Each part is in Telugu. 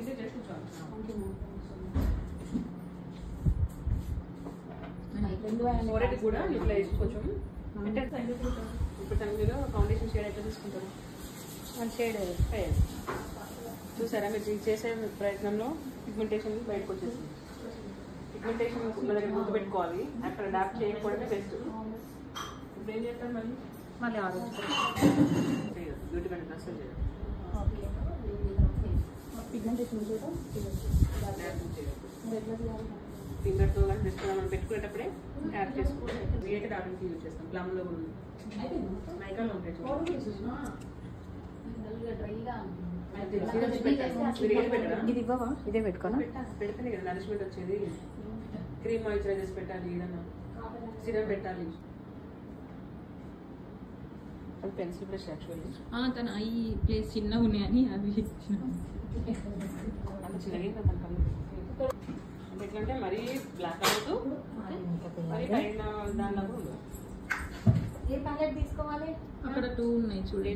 ఇది జస్ట్ చాలు. ఫోరెడ్ కూడా ఇట్లా వేసి కొంచెం ఇప్పుడు తన మీద ఫౌండేషన్ షేడ్ ఎట్లా తీసుకుంటారు? షేడ్ చూసారా మీరు చేసే ప్రయత్నంలో పిగ్మెంటేషన్ బయటకు వచ్చేసింది. పిగ్మెంటేషన్ మన దగ్గర గుర్తు పెట్టుకోవాలి, అక్కడ డార్క్ చేయకపోవడమే బెస్ట్. ఇప్పుడు ఏం చేస్తారు మళ్ళీ ఆలోచించారు బ్యూటీ కంటే అసలు చేయదు. ఫింగర్తో కానీ జస్ట్ మనం పెట్టుకునేటప్పుడే యాడ్ చేసుకోవాలి. క్రియేట్ డార్క్ యూజ్ చేస్తాం. ప్లమ్లో కూడా నైకాలో ఉంటాయి. ఇదే పెట్టుకోనా? పెడితేనే కదా నరిష్మెంట్ వచ్చేది. క్రీమ్ మాయిశ్చరైజర్స్ పెట్టాలి, ఏదన్నా సిరం పెట్టాలి. అది పెన్సిల్ బ్రష్ యాక్చువల్లీ తన ఐ ప్లేస్ చిన్నగా ఉన్నాయని అవి అంత చిన్నగా అంటే ఎట్లంటే మరీ బ్లాక్ అవుతూ మరి పైన దానిలో ఉండదు. ఏ ప్యాలెట్ తీసుకోవాలి? అక్కడ 2 ఉన్నాయి చూడండి.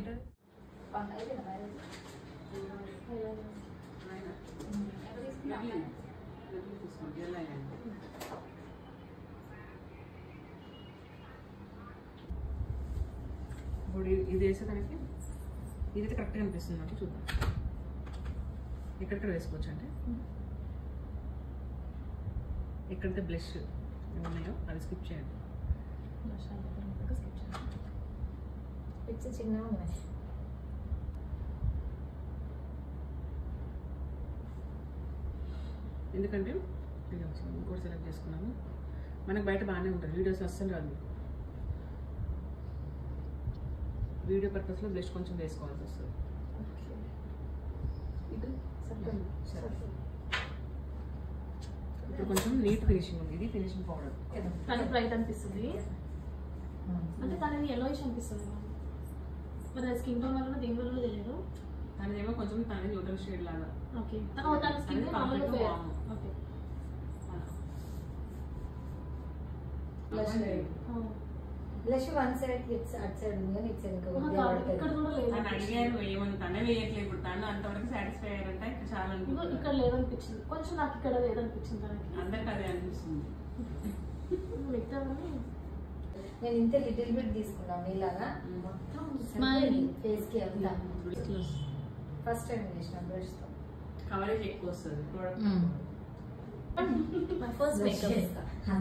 ఇప్పుడు ఇది వేసేదానికి ఇది కరెక్ట్గా అనిపిస్తుంది నాకు. చూద్దాం ఎక్కడెక్కడ వేసుకోవచ్చు అంటే ఎక్కడైతే బ్లష్ ఉన్నాయో అవి స్కిప్ చేయండి. చిన్నగా ఉన్నాయి. ఎందుకంటే ఇంకోటి సెలెక్ట్ చేసుకున్నాము. మనకు బయట బాగానే ఉంటుంది, వీడియోస్ అస్సలు రాదు. వీడియో పర్పస్లో బ్లష్ కొంచెం వేసుకోవాల్సి వస్తుంది. ఇప్పుడు కొంచెం నీట్ ఫినిషింగ్ ఉంది. ఇది ఫినిషింగ్ పౌడర్. తనకి బ్రైట్ అనిపిస్తుంది, అంటే తనది ఎల్లోయిష్ అనిపిస్తుంది. మరి స్కిన్ టోన్ వల్ల దేని వల్ల తెలియదు. తనదేమో కొంచెం తన న్యూట్రల్ షేడ్ లాగా. ఓకే తన skin okay blush one side at side ఉంది కానీ ఇటు సైడ్ ఇంకా అడిగారు ఏమని తనే వేయట్లేదు. ఇప్పుడు తను అంతవరకు సాటిస్ఫై అయ్యారంటే చాలా ఇక్కడ లేదనిపించింది. కొంచెం నాకు ఇక్కడ లేదనిపించింది. తనకి అందరికి అదే అనిపిస్తుంది. నేను ఇంత లిటిల్ బిట్ తీసుకున్నాను ఇలాగా మొత్తం ఫేస్ కి అంతా. ఫస్ట్ టైం చేసిన బ్రష్ తో కవరేజ్ ఎక్కువ వస్తుంది. ఫస్ట్ మేకప్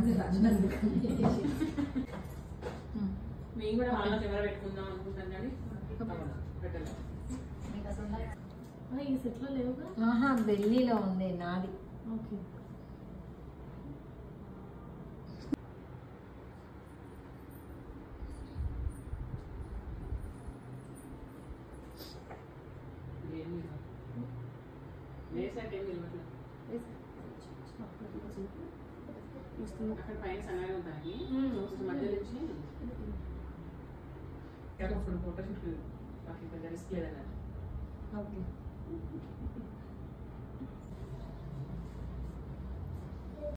మేము కూడా వాళ్ళ కెమెరా పెట్టుకుందాం అనుకుంటాం కానీ పెట్టలేదు. ఈ సెట్ లో లేవుగా. ఢిల్లీలో ఉంది నాది. ఓకే అక్కడ పైన సన్నగా ఉంటాయి. మధ్య నుంచి ఫోటోషూట్ పెద్ద రిస్క్ లేదన్నారు. ఓకే